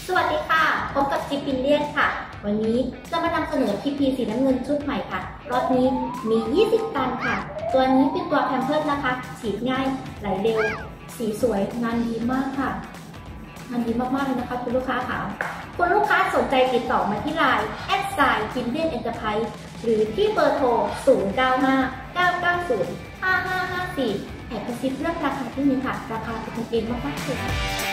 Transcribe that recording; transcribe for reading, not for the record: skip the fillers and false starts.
สวัสดีค่ะพบกับจิ๊บปินเลียนค่ะวันนี้จะมานำเสนอ PP สีน้ำเงินชุดใหม่ค่ะรอบนี้มี 20 ตันค่ะตัวนี้เป็นตัวแพมเพิร์สนะคะฉีดง่ายไหลเร็วสีสวยงานดีมากค่ะงานดีมากๆเลยนะคะคุณลูกค้าค่ะคุณลูกค้าสนใจติดต่อมาที่ไลน์@pindianenterprise หรือที่เบอร์โทร 0959905554 แอบกระซิบเรื่องราคาที่มีค่ะราคาเป็นกันเองมากๆเลย